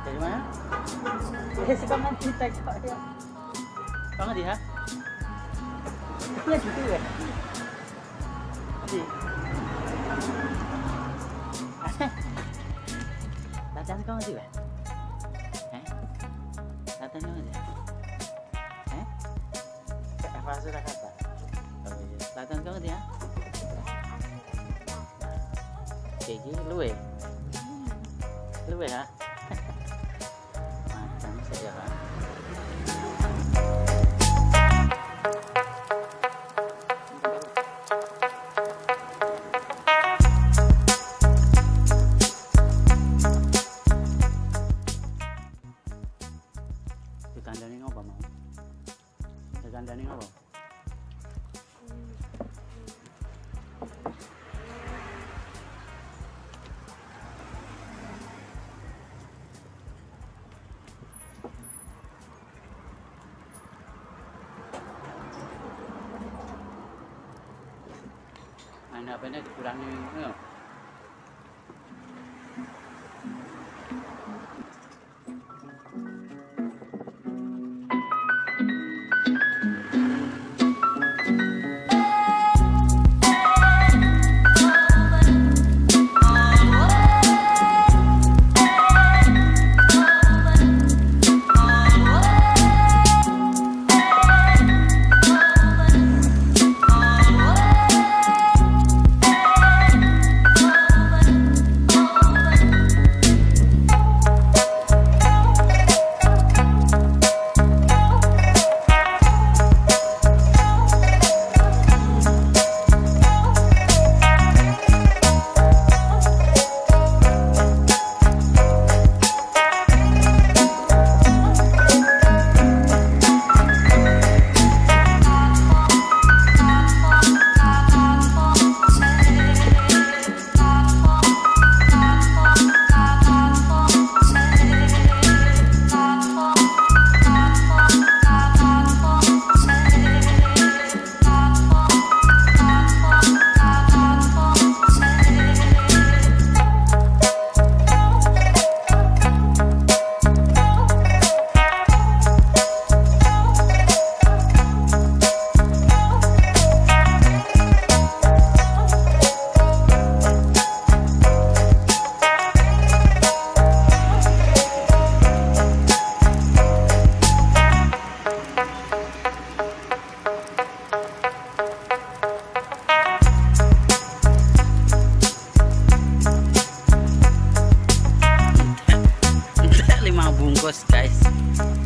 Dari mana? Si kau nanti tag kau ya. Kau ngerti ha? Kau gitu ya? Di. Latihan kau ngerti ya? Latihan kau ngerti? Apa sudah kata? Latihan kau ngerti ya? Kayak luwe ha? Macam saja kan? Ditandani ngapa mau? Ditandani ngapa? Main HP-nya dikurangi ya. Bungkus guys.